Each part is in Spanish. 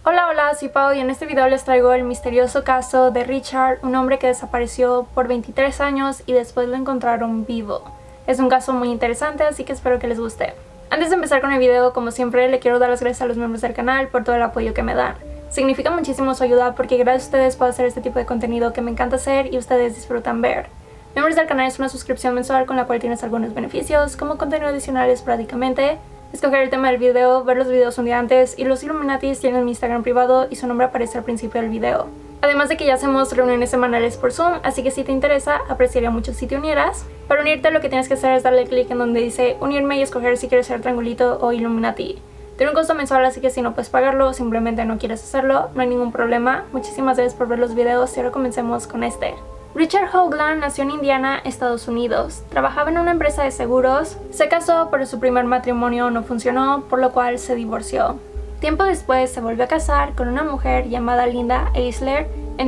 Hola, hola, soy Pau y en este video les traigo el misterioso caso de Richard, un hombre que desapareció por 23 años y después lo encontraron vivo. Es un caso muy interesante, así que espero que les guste. Antes de empezar con el video, como siempre, le quiero dar las gracias a los miembros del canal por todo el apoyo que me dan. Significa muchísimo su ayuda porque gracias a ustedes puedo hacer este tipo de contenido que me encanta hacer y ustedes disfrutan ver. Miembros del canal es una suscripción mensual con la cual tienes algunos beneficios, como contenido adicional esporádicamente, escoger el tema del video, ver los videos un día antes, y los Illuminatis tienen mi Instagram privado y su nombre aparece al principio del video. Además de que ya hacemos reuniones semanales por Zoom, así que si te interesa, apreciaría mucho si te unieras. Para unirte lo que tienes que hacer es darle clic en donde dice unirme y escoger si quieres ser triangulito o Illuminati. Tiene un costo mensual, así que si no puedes pagarlo o simplemente no quieres hacerlo, no hay ningún problema. Muchísimas gracias por ver los videos y ahora comencemos con este. Richard Hoagland nació en Indiana, Estados Unidos. Trabajaba en una empresa de seguros, se casó pero su primer matrimonio no funcionó, por lo cual se divorció. Tiempo después se volvió a casar con una mujer llamada Linda Eisler en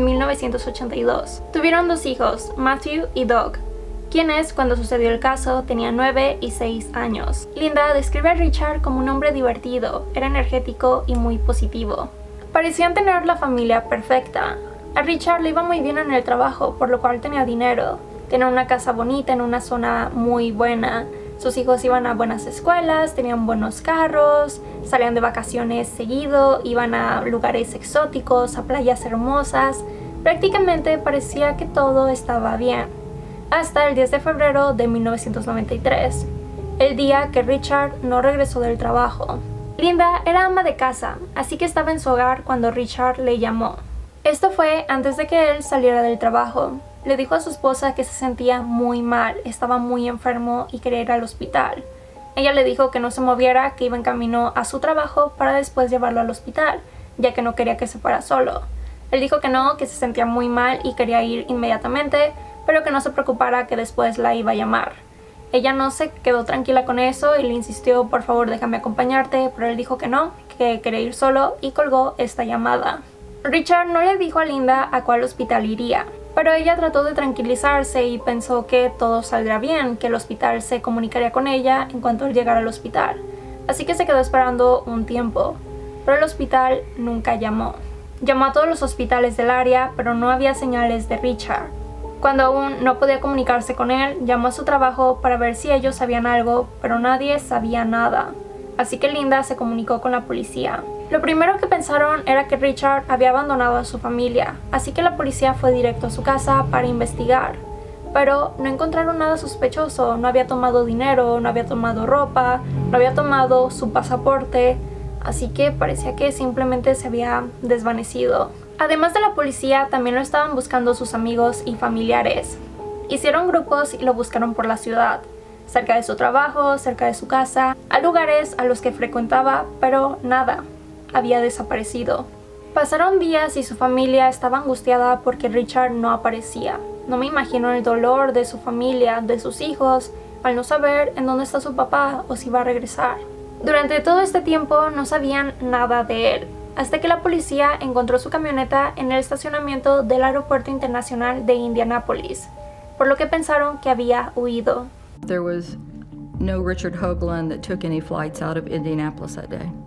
1982. Tuvieron dos hijos, Matthew y Doug, quienes cuando sucedió el caso tenían 9 y 6 años. Linda describe a Richard como un hombre divertido, era energético y muy positivo. Parecían tener la familia perfecta. A Richard le iba muy bien en el trabajo, por lo cual tenía dinero. Tenía una casa bonita en una zona muy buena. Sus hijos iban a buenas escuelas, tenían buenos carros, salían de vacaciones seguido, iban a lugares exóticos, a playas hermosas. Prácticamente parecía que todo estaba bien. Hasta el 10 de febrero de 1993, el día que Richard no regresó del trabajo. Linda era ama de casa, así que estaba en su hogar cuando Richard le llamó. Esto fue antes de que él saliera del trabajo. Le dijo a su esposa que se sentía muy mal, estaba muy enfermo y quería ir al hospital. Ella le dijo que no se moviera, que iba en camino a su trabajo para después llevarlo al hospital, ya que no quería que se fuera solo. Él dijo que no, que se sentía muy mal y quería ir inmediatamente, pero que no se preocupara, que después la iba a llamar. Ella no se quedó tranquila con eso y le insistió, por favor déjame acompañarte, pero él dijo que no, que quería ir solo y colgó esta llamada. Richard no le dijo a Linda a cuál hospital iría, pero ella trató de tranquilizarse y pensó que todo saldría bien, que el hospital se comunicaría con ella en cuanto él llegara al hospital. Así que se quedó esperando un tiempo, pero el hospital nunca llamó. Llamó a todos los hospitales del área, pero no había señales de Richard. Cuando aún no podía comunicarse con él, llamó a su trabajo para ver si ellos sabían algo, pero nadie sabía nada. Así que Linda se comunicó con la policía. Lo primero que pensaron era que Richard había abandonado a su familia, así que la policía fue directo a su casa para investigar. Pero no encontraron nada sospechoso, no había tomado dinero, no había tomado ropa, no había tomado su pasaporte, así que parecía que simplemente se había desvanecido. Además de la policía, también lo estaban buscando sus amigos y familiares. Hicieron grupos y lo buscaron por la ciudad, cerca de su trabajo, cerca de su casa, a lugares a los que frecuentaba, pero nada. Había desaparecido. Pasaron días y su familia estaba angustiada porque Richard no aparecía. No me imagino el dolor de su familia, de sus hijos, al no saber en dónde está su papá o si va a regresar. Durante todo este tiempo no sabían nada de él, hasta que la policía encontró su camioneta en el estacionamiento del Aeropuerto Internacional de Indianápolis, por lo que pensaron que había huido. There was no Richard Hoagland that took any flights out of Indianapolis that day.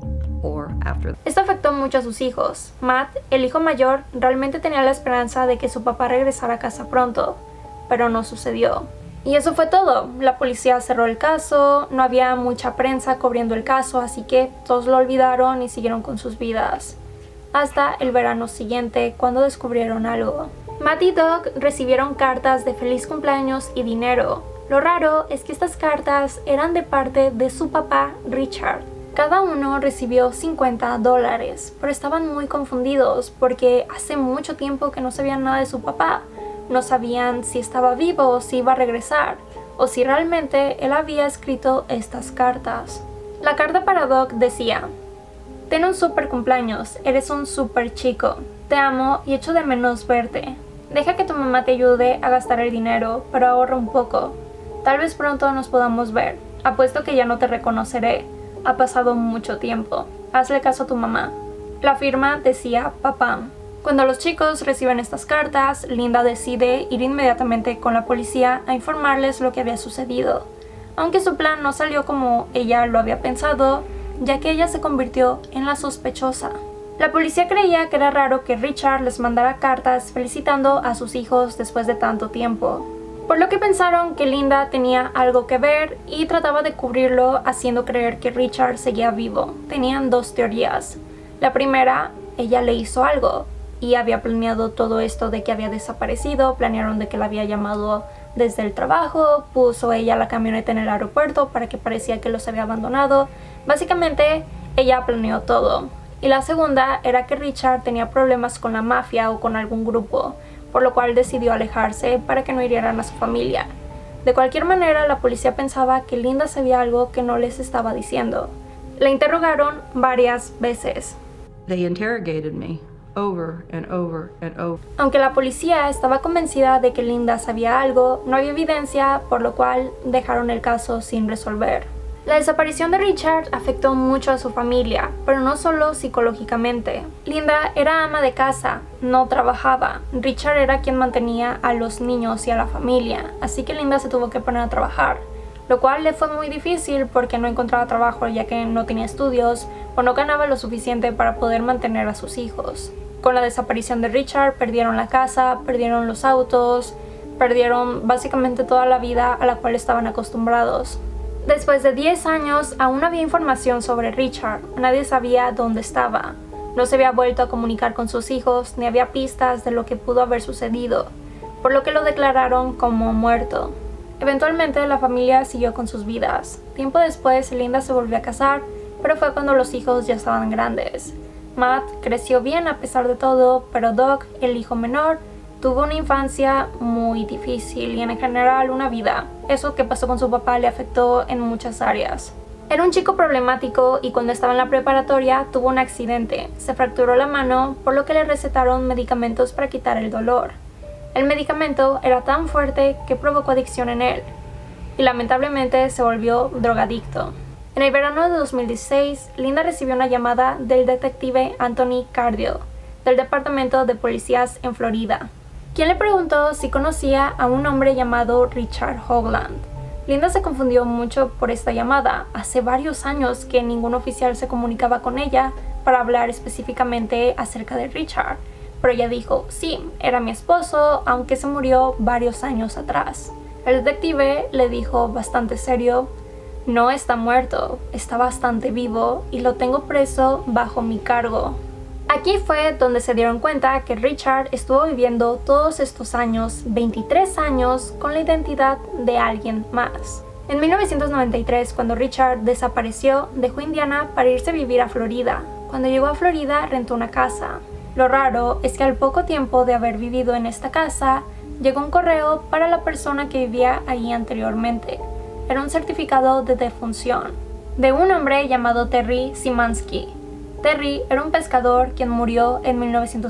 Esto afectó mucho a sus hijos. Matt, el hijo mayor, realmente tenía la esperanza de que su papá regresara a casa pronto, pero no sucedió. Y eso fue todo. La policía cerró el caso, no había mucha prensa cubriendo el caso, así que todos lo olvidaron y siguieron con sus vidas. Hasta el verano siguiente, cuando descubrieron algo. Matt y Doug recibieron cartas de feliz cumpleaños y dinero. Lo raro es que estas cartas eran de parte de su papá, Richard. Cada uno recibió $50, pero estaban muy confundidos porque hace mucho tiempo que no sabían nada de su papá. No sabían si estaba vivo o si iba a regresar, o si realmente él había escrito estas cartas. La carta para Doug decía: ten un super cumpleaños, eres un super chico, te amo y echo de menos verte. Deja que tu mamá te ayude a gastar el dinero, pero ahorra un poco. Tal vez pronto nos podamos ver, apuesto que ya no te reconoceré. Ha pasado mucho tiempo. Hazle caso a tu mamá. La firma decía papá. Cuando los chicos reciben estas cartas, Linda decide ir inmediatamente con la policía a informarles lo que había sucedido. Aunque su plan no salió como ella lo había pensado, ya que ella se convirtió en la sospechosa. La policía creía que era raro que Richard les mandara cartas felicitando a sus hijos después de tanto tiempo, por lo que pensaron que Linda tenía algo que ver y trataba de cubrirlo haciendo creer que Richard seguía vivo. Tenían dos teorías. La primera, ella le hizo algo y había planeado todo esto de que había desaparecido, planearon de que la había llamado desde el trabajo, puso ella la camioneta en el aeropuerto para que parecía que los había abandonado. Básicamente, ella planeó todo. Y la segunda era que Richard tenía problemas con la mafia o con algún grupo, por lo cual decidió alejarse para que no hirieran a su familia. De cualquier manera, la policía pensaba que Linda sabía algo que no les estaba diciendo. La interrogaron varias veces. They interrogated me over and over and over. Aunque la policía estaba convencida de que Linda sabía algo, no había evidencia, por lo cual dejaron el caso sin resolver. La desaparición de Richard afectó mucho a su familia, pero no solo psicológicamente. Linda era ama de casa, no trabajaba. Richard era quien mantenía a los niños y a la familia, así que Linda se tuvo que poner a trabajar, lo cual le fue muy difícil porque no encontraba trabajo ya que no tenía estudios o no ganaba lo suficiente para poder mantener a sus hijos. Con la desaparición de Richard perdieron la casa, perdieron los autos, perdieron básicamente toda la vida a la cual estaban acostumbrados. Después de 10 años, aún no había información sobre Richard. Nadie sabía dónde estaba. No se había vuelto a comunicar con sus hijos, ni había pistas de lo que pudo haber sucedido, por lo que lo declararon como muerto. Eventualmente, la familia siguió con sus vidas. Tiempo después, Linda se volvió a casar, pero fue cuando los hijos ya estaban grandes. Matt creció bien a pesar de todo, pero Doug, el hijo menor, tuvo una infancia muy difícil y en general una vida. Eso que pasó con su papá le afectó en muchas áreas. Era un chico problemático y cuando estaba en la preparatoria tuvo un accidente. Se fracturó la mano, por lo que le recetaron medicamentos para quitar el dolor. El medicamento era tan fuerte que provocó adicción en él y lamentablemente se volvió drogadicto. En el verano de 2016, Linda recibió una llamada del detective Anthony Cardiel, del Departamento de Policías en Florida, quien le preguntó si conocía a un hombre llamado Richard Hoagland. Linda se confundió mucho por esta llamada. Hace varios años que ningún oficial se comunicaba con ella para hablar específicamente acerca de Richard, pero ella dijo, sí, era mi esposo, aunque se murió varios años atrás. El detective le dijo bastante serio, no está muerto, está bastante vivo y lo tengo preso bajo mi cargo. Aquí fue donde se dieron cuenta que Richard estuvo viviendo todos estos años, 23 años, con la identidad de alguien más. En 1993, cuando Richard desapareció, dejó Indiana para irse a vivir a Florida. Cuando llegó a Florida, rentó una casa. Lo raro es que al poco tiempo de haber vivido en esta casa, llegó un correo para la persona que vivía allí anteriormente. Era un certificado de defunción de un hombre llamado Terry Simansky. Terry era un pescador quien murió en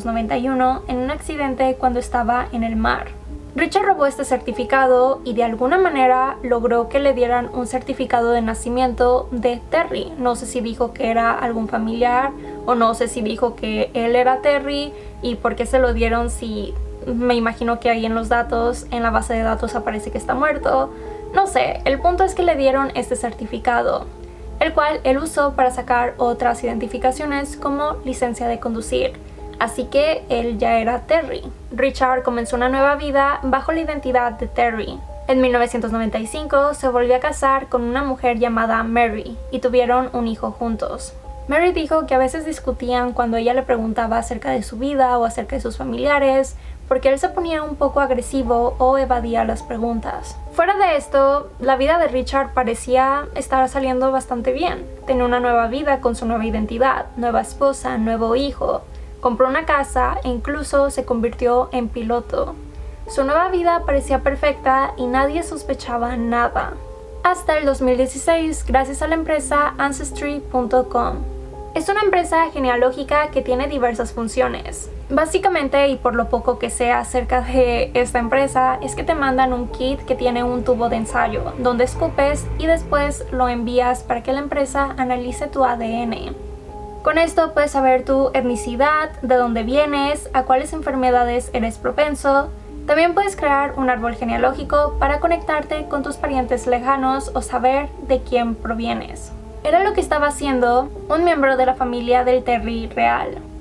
1991 en un accidente cuando estaba en el mar. Richard robó este certificado y de alguna manera logró que le dieran un certificado de nacimiento de Terry. No sé si dijo que era algún familiar o no sé si dijo que él era Terry y por qué se lo dieron si me imagino que ahí en los datos, en la base de datos aparece que está muerto. No sé, el punto es que le dieron este certificado, el cual él usó para sacar otras identificaciones como licencia de conducir. Así que él ya era Terry. Richard comenzó una nueva vida bajo la identidad de Terry. En 1995 se volvió a casar con una mujer llamada Mary y tuvieron un hijo juntos. Mary dijo que a veces discutían cuando ella le preguntaba acerca de su vida o acerca de sus familiares, porque él se ponía un poco agresivo o evadía las preguntas. Fuera de esto, la vida de Richard parecía estar saliendo bastante bien. Tenía una nueva vida con su nueva identidad, nueva esposa, nuevo hijo. Compró una casa e incluso se convirtió en piloto. Su nueva vida parecía perfecta y nadie sospechaba nada. Hasta el 2016, gracias a la empresa Ancestry.com. Es una empresa genealógica que tiene diversas funciones. Básicamente, y por lo poco que sé acerca de esta empresa, es que te mandan un kit que tiene un tubo de ensayo, donde escupes y después lo envías para que la empresa analice tu ADN. Con esto puedes saber tu etnicidad, de dónde vienes, a cuáles enfermedades eres propenso. También puedes crear un árbol genealógico para conectarte con tus parientes lejanos o saber de quién provienes. Era lo que estaba haciendo un miembro de la familia del Terry real.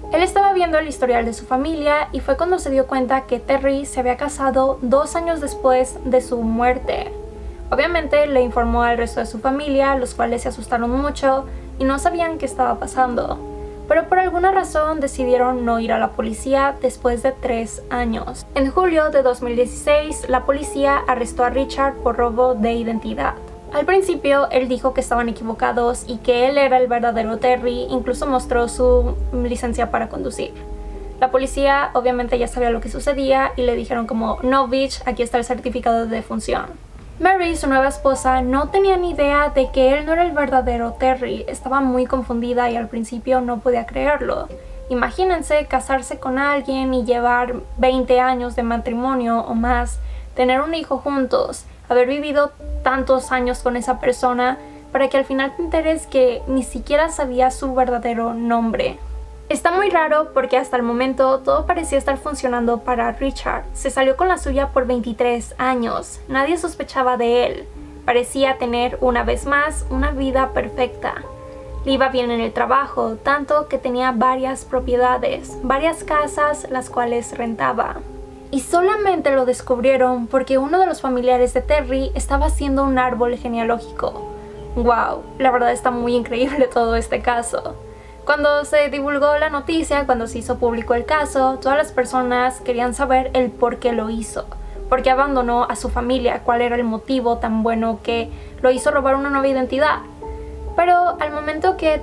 Él estaba viendo el historial de su familia y fue cuando se dio cuenta que Terry se había casado 2 años después de su muerte. Obviamente le informó al resto de su familia, los cuales se asustaron mucho y no sabían qué estaba pasando. Pero por alguna razón decidieron no ir a la policía después de 3 años. En julio de 2016, la policía arrestó a Richard por robo de identidad. Al principio, él dijo que estaban equivocados y que él era el verdadero Terry, incluso mostró su licencia para conducir. La policía obviamente ya sabía lo que sucedía y le dijeron como, no bitch, aquí está el certificado de defunción. Mary, su nueva esposa, no tenía ni idea de que él no era el verdadero Terry. Estaba muy confundida y al principio no podía creerlo. Imagínense casarse con alguien y llevar 20 años de matrimonio o más, tener un hijo juntos, haber vivido tantos años con esa persona para que al final te enteres que ni siquiera sabía su verdadero nombre. Está muy raro porque hasta el momento todo parecía estar funcionando para Richard. Se salió con la suya por 23 años. Nadie sospechaba de él. Parecía tener una vez más una vida perfecta. Le iba bien en el trabajo, tanto que tenía varias propiedades, varias casas las cuales rentaba. Y solamente lo descubrieron porque uno de los familiares de Terry estaba haciendo un árbol genealógico. ¡Wow! La verdad está muy increíble todo este caso. Cuando se divulgó la noticia, cuando se hizo público el caso, todas las personas querían saber el por qué lo hizo. ¿Por qué abandonó a su familia? ¿Cuál era el motivo tan bueno que lo hizo robar una nueva identidad? Pero al momento que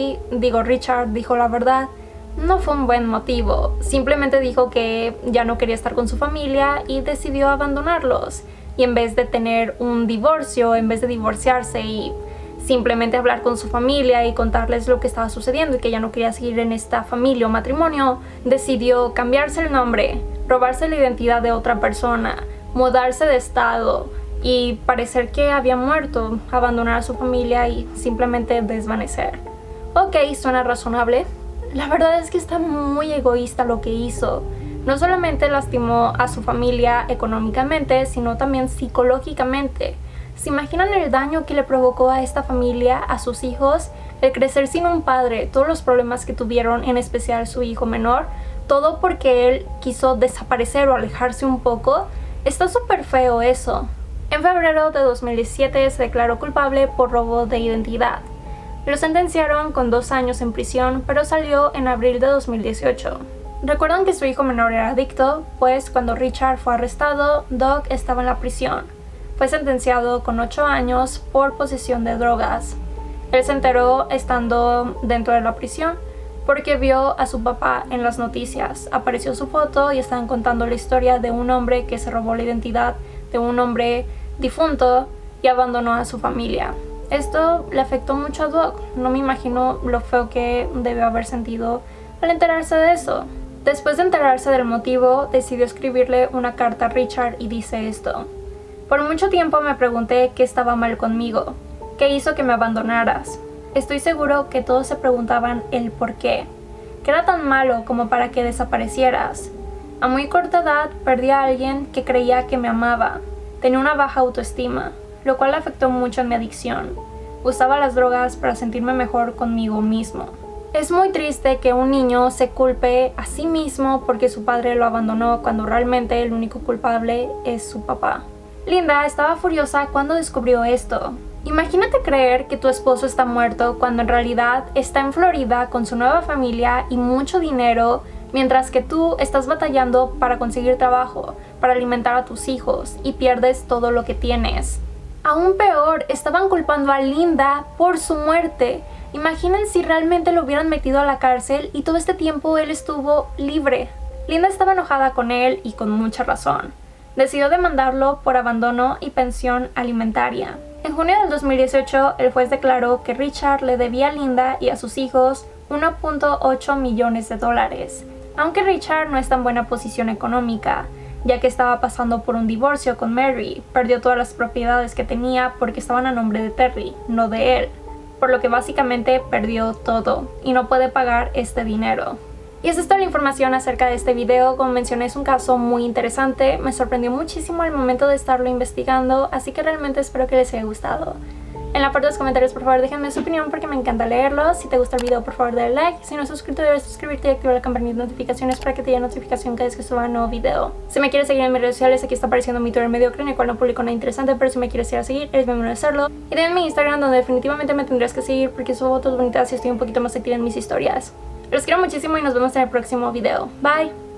Richard dijo la verdad, no fue un buen motivo. Simplemente dijo que ya no quería estar con su familia y decidió abandonarlos. Y en vez de tener un divorcio, en vez de divorciarse y simplemente hablar con su familia y contarles lo que estaba sucediendo y que ya no quería seguir en esta familia o matrimonio, decidió cambiarse el nombre, robarse la identidad de otra persona, mudarse de estado y parecer que había muerto, abandonar a su familia y simplemente desvanecer. Ok, suena razonable. La verdad es que está muy egoísta lo que hizo. No solamente lastimó a su familia económicamente, sino también psicológicamente. ¿Se imaginan el daño que le provocó a esta familia, a sus hijos? El crecer sin un padre, todos los problemas que tuvieron, en especial su hijo menor, todo porque él quiso desaparecer o alejarse un poco. Está súper feo eso. En febrero de 2017 se declaró culpable por robo de identidad. Lo sentenciaron con 2 años en prisión, pero salió en abril de 2018. ¿Recuerdan que su hijo menor era adicto? Pues cuando Richard fue arrestado, Doug estaba en la prisión. Fue sentenciado con 8 años por posesión de drogas. Él se enteró estando dentro de la prisión porque vio a su papá en las noticias. Apareció su foto y estaban contando la historia de un hombre que se robó la identidad de un hombre difunto y abandonó a su familia. Esto le afectó mucho a Doug. No me imagino lo feo que debió haber sentido al enterarse de eso. Después de enterarse del motivo, decidió escribirle una carta a Richard y dice esto: por mucho tiempo me pregunté qué estaba mal conmigo, qué hizo que me abandonaras. Estoy seguro que todos se preguntaban el por qué. ¿Qué era tan malo como para que desaparecieras? A muy corta edad perdí a alguien que creía que me amaba. Tenía una baja autoestima, lo cual afectó mucho en mi adicción. Usaba las drogas para sentirme mejor conmigo mismo. Es muy triste que un niño se culpe a sí mismo porque su padre lo abandonó cuando realmente el único culpable es su papá. Linda estaba furiosa cuando descubrió esto. Imagínate creer que tu esposo está muerto cuando en realidad está en Florida con su nueva familia y mucho dinero, mientras que tú estás batallando para conseguir trabajo, para alimentar a tus hijos y pierdes todo lo que tienes. Aún peor, estaban culpando a Linda por su muerte. Imaginen si realmente lo hubieran metido a la cárcel y todo este tiempo él estuvo libre. Linda estaba enojada con él y con mucha razón. Decidió demandarlo por abandono y pensión alimentaria. En junio del 2018, el juez declaró que Richard le debía a Linda y a sus hijos $1.8 millones. Aunque Richard no está en buena posición económica, ya que estaba pasando por un divorcio con Mary, perdió todas las propiedades que tenía porque estaban a nombre de Terry, no de él, por lo que básicamente perdió todo y no puede pagar este dinero. Y esa es toda la información acerca de este video. Como mencioné, es un caso muy interesante, me sorprendió muchísimo al momento de estarlo investigando, así que realmente espero que les haya gustado. En la parte de los comentarios por favor déjenme su opinión porque me encanta leerlos. Si te gusta el video por favor dale like. Si no estás suscrito debes suscribirte y activar la campanita de notificaciones para que te llegue notificación cada vez que suba un nuevo video. Si me quieres seguir en mis redes sociales, aquí está apareciendo mi Twitter mediocre en el cual no publico nada interesante, pero si me quieres ir a seguir eres bienvenido a hacerlo. Y también mi Instagram donde definitivamente me tendrás que seguir porque subo fotos bonitas y estoy un poquito más activa en mis historias. Los quiero muchísimo y nos vemos en el próximo video. Bye.